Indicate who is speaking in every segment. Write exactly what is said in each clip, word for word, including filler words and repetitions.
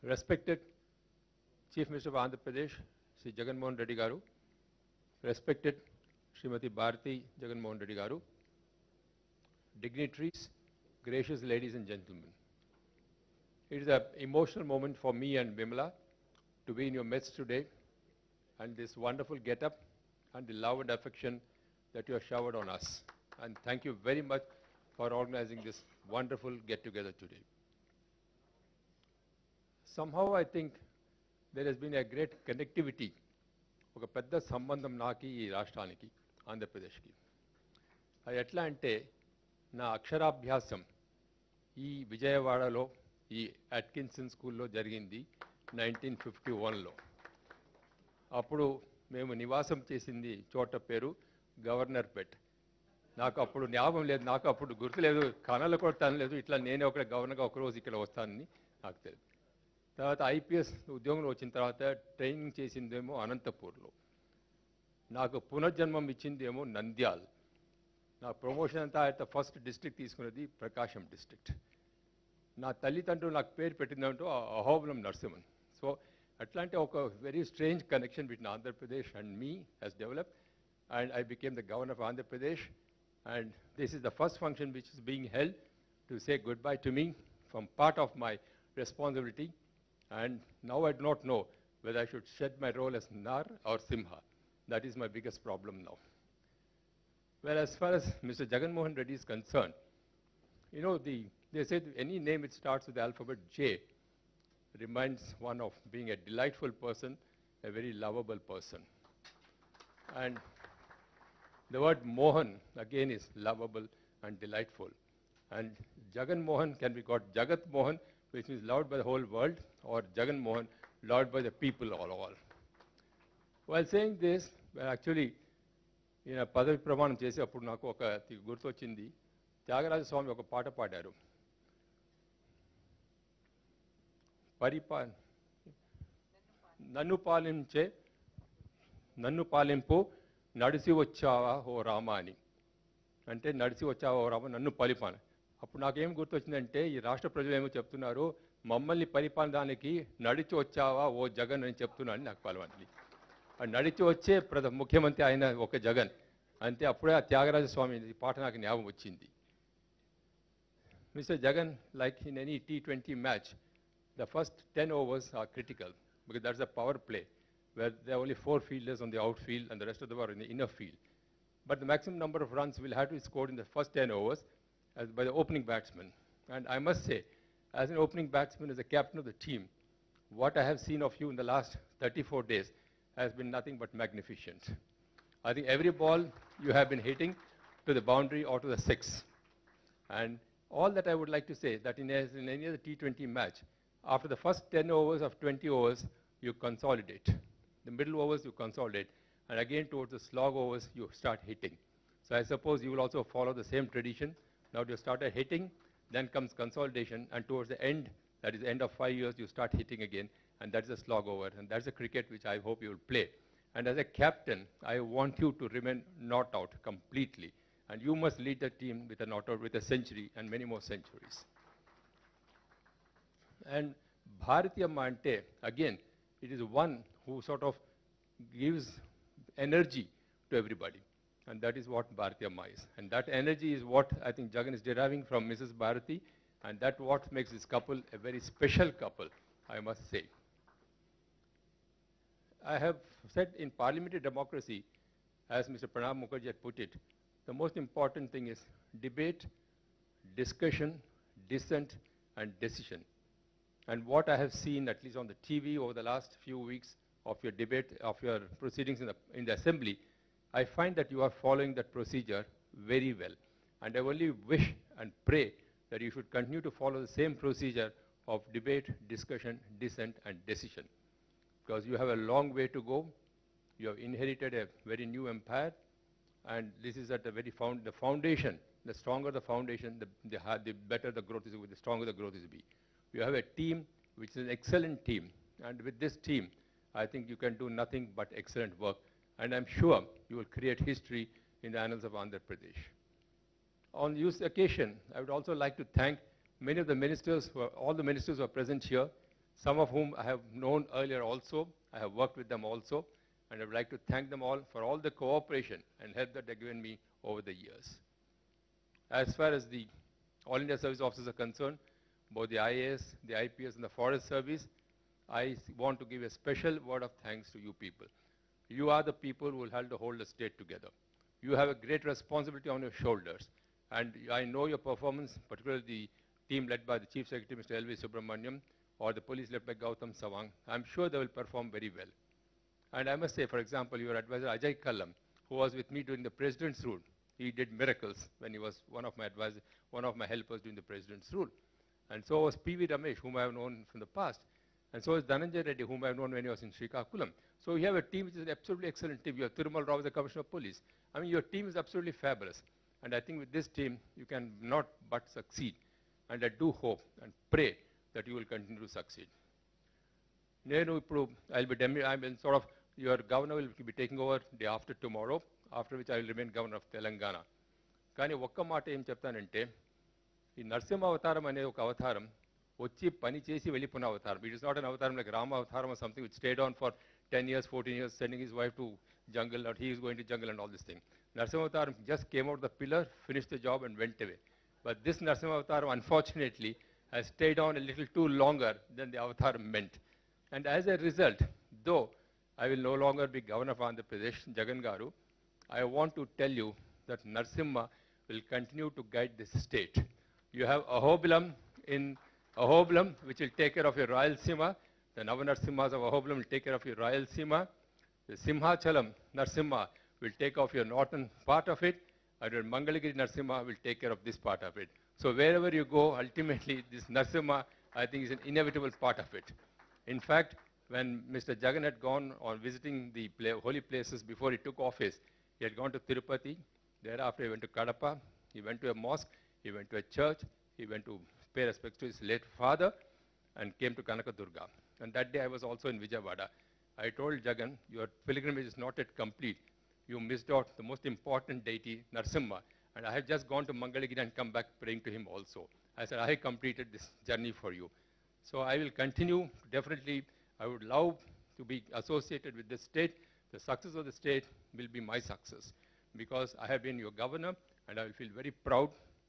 Speaker 1: Respected Chief Minister of Andhra Pradesh, Sri Jagan Reddy Garu, respected Srimati Bharati Jagan Reddy Garu, dignitaries, gracious ladies and gentlemen. It is an emotional moment for me and Bimala to be in your midst today, and this wonderful get-up and the love and affection that you have showered on us. And thank you very much for organizing this wonderful get-together today. Somehow I think there has been a great connectivity ఒక పెద్ద సంబంధం నాకు ఈ రాష్ట్రానికి ఆంధ్రప్రదేశ్కి. అది ఎట్లా అంటే నా అక్షరాభ్యాసం ఈ విజయవాడలో ఈ అట్కిన్సన్ స్కూల్లో జరిగింది నైన్టీన్ ఫిఫ్టీ వన్లో. అప్పుడు మేము నివాసం చేసింది చోట పేరు గవర్నర్ పెట్. నాకు అప్పుడు జ్ఞాపకం లేదు, నాకు అప్పుడు గుర్తులేదు, కళలు కూడా తనలేదు, ఇట్లా నేనే ఒక గవర్నర్గా ఒకరోజు ఇక్కడ వస్తానని నాకు తెలియదు. తర్వాత ఐపీఎస్ ఉద్యోగంలో వచ్చిన తర్వాత ట్రైనింగ్ చేసిందేమో అనంతపూర్లో, నాకు పునర్జన్మం ఇచ్చిందేమో నంద్యాల్. నా ప్రమోషన్ అంతా అయితే ఫస్ట్ డిస్ట్రిక్ట్ తీసుకున్నది ప్రకాశం డిస్ట్రిక్ట్. నా తల్లిదండ్రులు నాకు పేరు పెట్టిందంటూ అహోబలం నరసింహన్. సో అట్లాంటి ఒక very strange connection between Andhra Pradesh and me has developed, and I became the governor of Andhra Pradesh, and this is the first function which is being held to say good bye to me from part of my responsibility. And now I do not know whether I should shed my role as Nar or Simha. That is my biggest problem now. Well, as far as Mister Jagan Reddy is concerned, you know, the, they say any name which starts with the alphabet J reminds one of being a delightful person, a very lovable person. And the word Mohan again is lovable and delightful. And Jagan Mohan can be got Jagat Mohan, which means loved by the whole world, or Jagan Mohan, loved by the people all all. While saying this, well, actually, ఈయన పదవి ప్రమాణం చేసి అప్పుడు నాకు ఒక గుర్తొచ్చింది. త్యాగరాజ స్వామి ఒక పాట పాడారు. పరిపా నన్ను పాలించే నన్ను పాలింపు నడిసి వచ్చావా ఓ రామ అని. అంటే నడిసి వచ్చావా ఓ రామ, నన్ను పరిపాలన. అప్పుడు నాకేం గుర్తొచ్చిందంటే ఈ రాష్ట్ర ప్రజలు ఏమో చెప్తున్నారు, మమ్మల్ని పరిపాలనడానికి నడిచి వచ్చావా ఓ జగన్ అని చెప్తున్నాను నాకు పలవండి. నడిచి వచ్చే ప్రధ ముఖ్యమంత్రి ఆయన ఒక జగన్ అంతే. అప్పుడే ఆ త్యాగరాజ స్వామి పాట నాకు జ్ఞాపకం వచ్చింది. Mister Jagan, like in any T twenty match, the first ten overs are critical because that's a power play where they only four fielders on the out field and the rest of the were in the inner field. But the maximum number of runs will have to be scored in the first ten overs as by the opening batsman. And I must say, as an opening batsman, as a captain of the team, what I have seen of you in the last thirty-four days has been nothing but magnificent. I think every ball you have been hitting to the boundary or to the six. And all that I would like to say that in, a, in any other T twenty match, after the first ten overs of twenty overs, you consolidate. The middle overs you consolidate. And again towards the slog overs, you start hitting. So I suppose you will also follow the same tradition. Now you started hitting, then comes consolidation, and towards the end, that is the end of five years, you start hitting again, and that's a slog over, and that's a cricket which I hope you will play. And as a captain, I want you to remain not out completely, and you must lead the team with a not out, with a century and many more centuries. And Bharatiyamma ante, again, it is one who sort of gives energy to everybody. And that is what Bharatiyamma is. And that energy is what I think Jagan is deriving from Missus Bharati, and that's what makes this couple a very special couple, I must say. I have said in parliamentary democracy, as Mister Pranab Mukherjee had put it, the most important thing is debate, discussion, dissent, and decision. And what I have seen, at least on the T V over the last few weeks of your debate, of your proceedings in the, in the assembly, I find that you are following that procedure very well. And I only wish and pray that you should continue to follow the same procedure of debate, discussion, dissent, and decision. Because you have a long way to go. You have inherited a very new empire. And this is at the very found, the foundation. The stronger the foundation, the, the, the better the growth is, the stronger the growth is be. You have a team which is an excellent team. And with this team, I think you can do nothing but excellent work. And I'm sure you will create history in the annals of Andhra Pradesh. On this occasion, I would also like to thank many of the ministers, who are, all the ministers who are present here, some of whom I have known earlier also. I have worked with them also, and I would like to thank them all for all the cooperation and help that they've given me over the years. As far as the All India Service Officers are concerned, both the I A S, the I P S, and the Forest Service, I want to give a special word of thanks to you people. You are the people who will help to hold the state together. You have a great responsibility on your shoulders. And I know your performance, particularly the team led by the Chief Secretary, Mister L V Subramaniam, or the police led by Gautam Sawang. I'm sure they will perform very well. And I must say, for example, your advisor Ajay Kallam, who was with me during the President's rule, he did miracles when he was one of my advisors, one of my helpers during the President's rule. And so was P V Ramesh, whom I have known from the past. And so is Dhananjay Reddy, whom I have known when he was in Srikakulam. So you have a team which is an absolutely excellent team. You have Thirumal Rao, the Commissioner of Police. I mean, your team is absolutely fabulous. And I think with this team, you can not but succeed. And I do hope and pray that you will continue to succeed. Nenu ippudu, I'll be demi, I mean, sort of, your governor will be taking over day after tomorrow, after which I will remain governor of Telangana. Kani okka maata em cheptanante, ee Narasimha avataram ane oka avataram, వచ్చి పని చేసి వెళ్ళిపోయిన అవతారం. It is not an avatar like Rama avatar or something which stayed on for ten years, fourteen years, sending his wife to jungle, or he is going to jungle and all this thing. Narasimha avatar just came out of the pillar, finished the job and went away. But this Narasimha avatar, unfortunately, has stayed on a little too longer than the avatar meant. And as a result, though I will no longer be governor of Andhra Pradesh, Jagan Garu, I want to tell you that Narasimha will continue to guide this state. You have Ahobilam in Ahobilam, which will take care of your Rayalaseema. The Navanarasimhas of Ahobilam will take care of your Rayalaseema. The Simhachalam Narasimha will take care of your northern part of it, and your Mangalagiri Narasimha will take care of this part of it. So wherever you go, ultimately, this Narasimha, I think, is an inevitable part of it. In fact, when Mister Jagan had gone on visiting the holy places before he took office, he had gone to Tirupati. Thereafter, he went to Kadapa. He went to a mosque. He went to a church. He went to pay respects to his late father and came to Kanakadurga. And that day I was also in Vijayawada. I told Jagan, your pilgrimage is not yet complete. You missed out the most important deity, Narasimha. And I have just gone to Mangalagiri and come back praying to him also. I said, I have completed this journey for you. So I will continue. Definitely, I would love to be associated with this state. The success of the state will be my success because I have been your governor and I will feel very proud.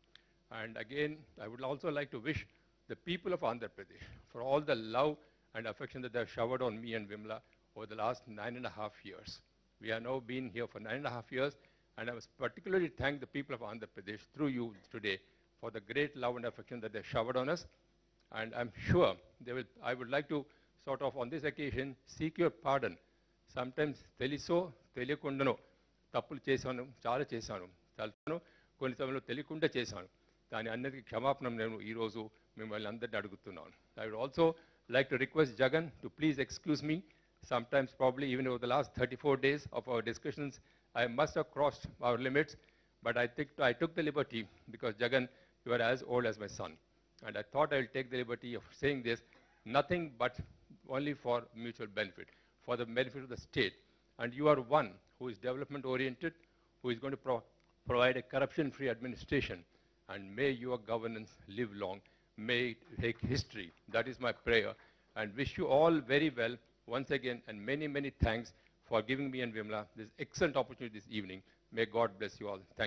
Speaker 1: And again, I would also like to wish the people of Andhra Pradesh for all the love and affection that they have showered on me and Vimla over the last nine and a half years. We have now been here for nine and a half years, and I was particularly thank the people of Andhra Pradesh through you today for the great love and affection that they showered on us. And I'm sure they will, I would like to sort of on this occasion seek your pardon. Sometimes teliso, teliyakundano, tappulu chesanu, chaala chesanu, chaltanu, konni samayalo teliyakunda chesanu. దాని అన్నిటికీ క్షమాపణం నేను ఈరోజు మిమ్మల్ని అందరినీ అడుగుతున్నాను. I would also like to request Jagan to please excuse me. Sometimes probably even over the last thirty-four days of our discussions, I must have crossed our limits, but I think I took the liberty because Jagan, you are as old as my son. And I thought I will take the liberty of saying this, nothing but only for mutual benefit, for the benefit of the state. And you are one who is development oriented, who is going to pro provide a corruption-free administration. And may your governance live long. May it make history. That is my prayer. And wish you all very well once again. And many, many thanks for giving me and Vimla this excellent opportunity this evening. May God bless you all. Thank you.